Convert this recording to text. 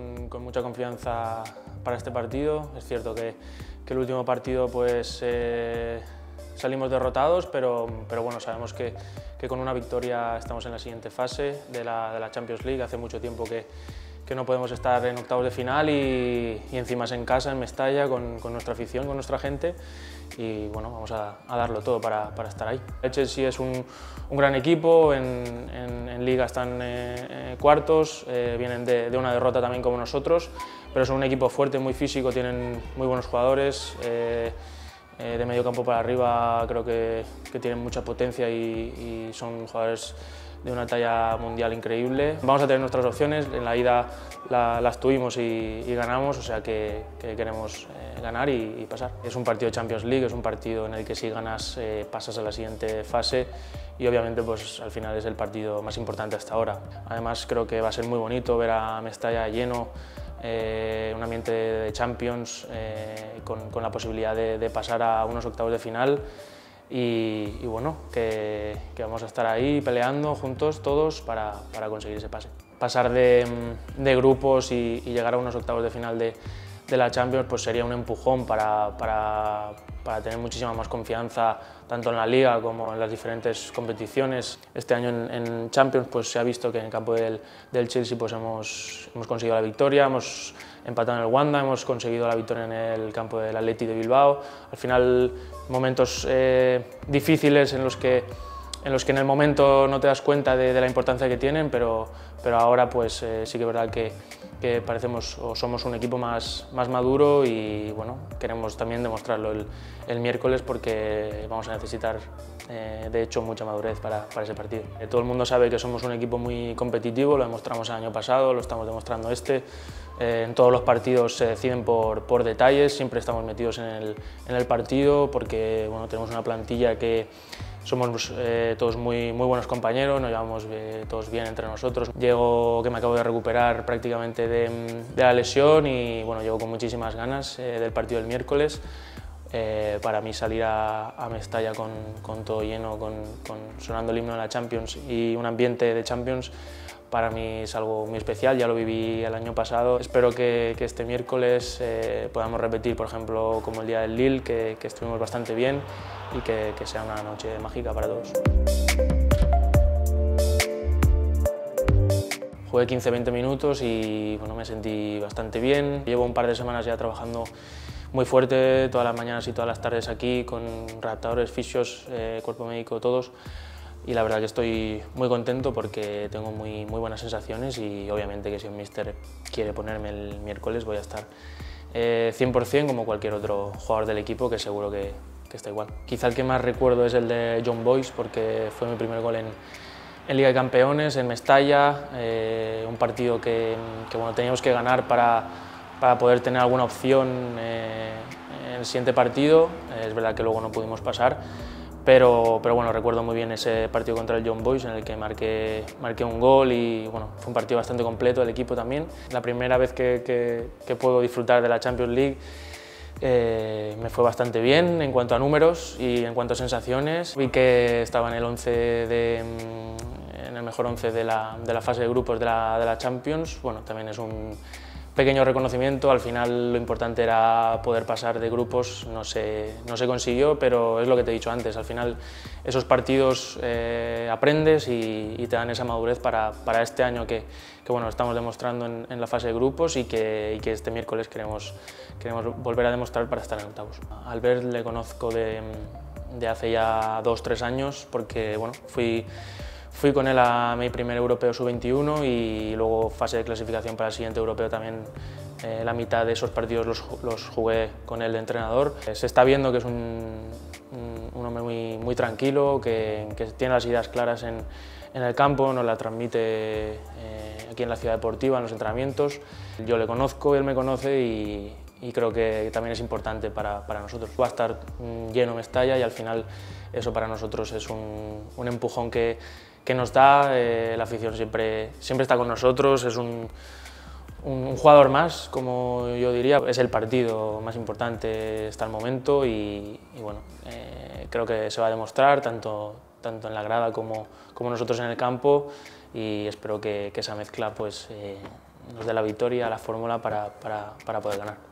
con mucha confianza para este partido. Es cierto que el último partido pues, salimos derrotados, pero bueno, sabemos que con una victoria estamos en la siguiente fase de la Champions League. Hace mucho tiempo que no podemos estar en octavos de final y encima es en casa, en Mestalla, con nuestra afición, con nuestra gente, y bueno, vamos a darlo todo para estar ahí. El Chelsea es un gran equipo, en Liga están cuartos, vienen de una derrota también como nosotros, pero son un equipo fuerte, muy físico, tienen muy buenos jugadores, de medio campo para arriba creo que tienen mucha potencia y son jugadores de una talla mundial increíble. Vamos a tener nuestras opciones, en la ida las tuvimos y ganamos, o sea que queremos ganar y pasar. Es un partido de Champions League, es un partido en el que si ganas pasas a la siguiente fase y obviamente pues al final es el partido más importante hasta ahora. Además creo que va a ser muy bonito ver a Mestalla lleno, un ambiente de Champions con la posibilidad de pasar a unos octavos de final. Y bueno, que vamos a estar ahí peleando juntos todos para conseguir ese pase. Pasar de grupos y llegar a unos octavos de final de la Champions pues sería un empujón para tener muchísima más confianza tanto en la Liga como en las diferentes competiciones. Este año en Champions pues se ha visto que en el campo del Chelsea pues hemos conseguido la victoria, hemos empatado en el Wanda, hemos conseguido la victoria en el campo del Athletic de Bilbao. Al final momentos difíciles en los que en el momento no te das cuenta de la importancia que tienen, pero ahora pues sí que es verdad que parecemos o somos un equipo más maduro y bueno, queremos también demostrarlo el miércoles porque vamos a necesitar de hecho mucha madurez para ese partido. Todo el mundo sabe que somos un equipo muy competitivo, lo demostramos el año pasado, lo estamos demostrando este. En todos los partidos se deciden por detalles, siempre estamos metidos en el partido porque bueno, tenemos una plantilla que somos todos muy buenos compañeros, nos llevamos todos bien entre nosotros. Llego que me acabo de recuperar prácticamente de la lesión y bueno, llego con muchísimas ganas del partido del miércoles. Para mí salir a Mestalla con todo lleno, sonando el himno de la Champions y un ambiente de Champions, para mí es algo muy especial, ya lo viví el año pasado. Espero que este miércoles podamos repetir, por ejemplo, como el día del Lille, que estuvimos bastante bien y que sea una noche mágica para todos. Jugué 15-20 minutos y bueno, me sentí bastante bien. Llevo un par de semanas ya trabajando muy fuerte, todas las mañanas y todas las tardes aquí, con redactadores, fisios, cuerpo médico, todos. Y la verdad que estoy muy contento porque tengo muy buenas sensaciones y obviamente que si el míster quiere ponerme el miércoles voy a estar 100% como cualquier otro jugador del equipo, que seguro que está igual. Quizá el que más recuerdo es el de John Boyce porque fue mi primer gol en Liga de Campeones, en Mestalla, un partido que bueno, teníamos que ganar para poder tener alguna opción en el siguiente partido. Es verdad que luego no pudimos pasar. Pero bueno, recuerdo muy bien ese partido contra el John Boyce en el que marqué un gol y bueno, fue un partido bastante completo del equipo también. La primera vez que puedo disfrutar de la Champions League me fue bastante bien en cuanto a números y en cuanto a sensaciones. Vi que estaba en el mejor 11 de la fase de grupos de la Champions. Bueno, también es un pequeño reconocimiento, al final lo importante era poder pasar de grupos, no se consiguió, pero es lo que te he dicho antes, al final esos partidos aprendes y te dan esa madurez para este año que bueno, estamos demostrando en la fase de grupos y que este miércoles queremos volver a demostrar para estar en octavos. A Albert le conozco de hace ya 2-3 años porque bueno, fui con él a mi primer europeo sub-21 y luego fase de clasificación para el siguiente europeo también. La mitad de esos partidos los jugué con él de entrenador. Se está viendo que es un hombre muy tranquilo, que tiene las ideas claras en el campo, nos la transmite aquí en la ciudad deportiva, en los entrenamientos. Yo le conozco, él me conoce y creo que también es importante para nosotros. Va a estar lleno Mestalla y al final eso para nosotros es un empujón que nos da, la afición siempre está con nosotros, es un jugador más, como yo diría. Es el partido más importante hasta el momento y bueno, creo que se va a demostrar tanto en la grada como nosotros en el campo y espero que esa mezcla pues, nos dé la victoria, la fórmula para poder ganar.